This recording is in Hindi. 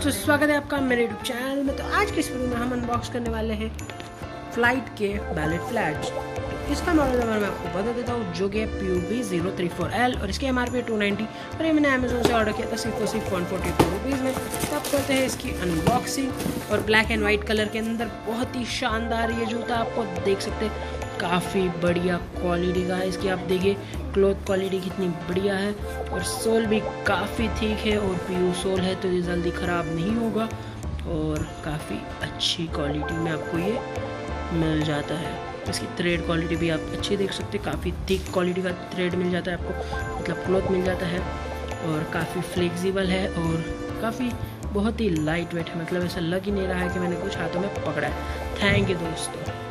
दोस्तों, स्वागत है आपका मेरे यूट्यूब चैनल में। तो आज की इस वीडियो में हम अनबॉक्स करने वाले हैं फ्लाइट के बैलेट फ्लैट्स। इसका मॉडल नंबर मैं आपको बता देता हूँ, जो कि है PUB034L और इसकी MRP है 290 और ये मैंने अमेजोन से ऑर्डर किया था सिर्फ 144 रुपीज़ में। तो आप करते हैं इसकी अनबॉक्सिंग। और ब्लैक एंड वाइट कलर के अंदर बहुत ही शानदार ये जूता आपको देख सकते हैं, काफ़ी बढ़िया क्वालिटी का है। इसकी आप देखिए क्लॉथ क्वालिटी कितनी बढ़िया है और सोल भी काफ़ी ठीक है और PU सोल है, तो ये जल्दी ख़राब नहीं होगा और काफ़ी अच्छी क्वालिटी में आपको ये मिल जाता है। इसकी थ्रेड क्वालिटी भी आप अच्छी देख सकते हैं, काफ़ी थिक क्वालिटी का थ्रेड मिल जाता है आपको, मतलब क्लॉथ मिल जाता है और काफ़ी फ्लेक्सिबल है और काफ़ी बहुत ही लाइट वेट है। मतलब ऐसा लग ही नहीं रहा है कि मैंने कुछ हाथों में पकड़ा है। थैंक यू दोस्तों।